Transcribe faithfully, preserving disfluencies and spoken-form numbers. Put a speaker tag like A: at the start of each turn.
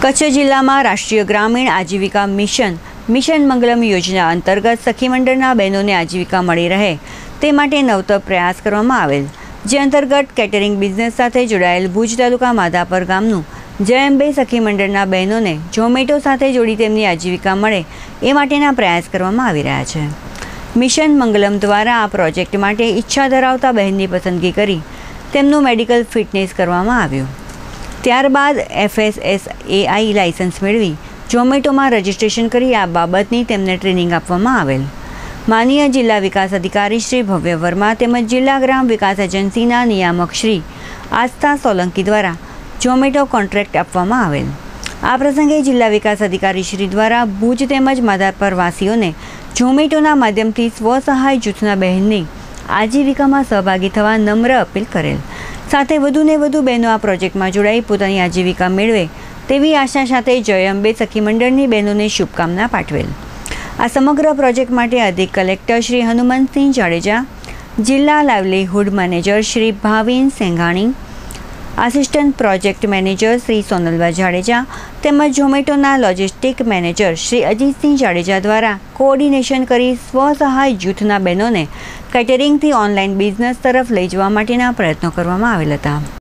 A: કચ્છ જિલ્લામાં રાષ્ટ્રીય ગ્રામીણ આજીવિકા મિશન મિશન મંગલમ યોજના અંતર્ગત સખી મંડળના બહેનોને આજીવિકા મળી રહે તે માટે નવતર પ્રયાસ કરવામાં આવેલ, જે અંતર્ગત કેટરિંગ બિઝનેસ સાથે જોડાયેલ ભુજ તાલુકા માધાપર ગામનું જયંબે સખી મંડળના બહેનોને ઝોમેટો સાથે જોડી તેમની આજીવિકા મળે એ માટેના પ્રયાસ કરવામાં આવી રહ્યા છે. મિશન મંગલમ દ્વારા આ પ્રોજેક્ટ માટે ઈચ્છા ધરાવતા બહેનની પસંદગી કરી તેમનું મેડિકલ ફિટનેસ કરવામાં આવ્યું. ત્યારબાદ F S S A I licence મેળવી ઝોમેટોમાં રજીસ્ટ્રેશન કરી આ બાબતની તેમને ટ્રેનિંગ આપવામાં આવેલ. માનનીય જિલ્લા વિકાસ અધિકારી શ્રી ભવ્ય વર્મા તેમજ જિલ્લા ગ્રામ વિકાસ એજન્સીના નિયામક શ્રી આસ્થા સોલંકી દ્વારા ઝોમેટો કોન્ટ્રાક્ટ આપવામાં આવેલ. આ પ્રસંગે જિલ્લા વિકાસ અધિકારી શ્રી દ્વારા ભુજ તેમજ માધાપર વાસીઓને ઝોમેટોના માધ્યમથી સ્વસહાય જૂથના બહેનની આજીવિકામાં સહભાગી થવા નમ્ર અપીલ કરેલ. સાથે વધુને વધુ બહેનો આ પ્રોજેક્ટમાં જોડાઈ પોતાની આજીવિકા મેળવે તેવી આશા સાથે જયંબે સખી મંડળની બહેનોને શુભકામના પાઠવેલ. આ સમગ્ર પ્રોજેક્ટ માટે અધિક કલેક્ટર શ્રી હનુમંતસિંહ જાડેજા, જિલ્લા livelihood manager Shri Bhavin Senghani, assistant project manager Shri Sonalba Jadeja તેમજ ઝોમેટોના લોજિસ્ટિક મેનેજર શ્રી અજીતસિંહ જાડેજા દ્વારા કોઓર્ડિનેશન કરી સ્વસહાય જૂથના બહેનોને કેટરિંગથી ઓનલાઈન બિઝનેસ તરફ લઈ જવા માટેના પ્રયત્નો કરવામાં આવેલ હતા.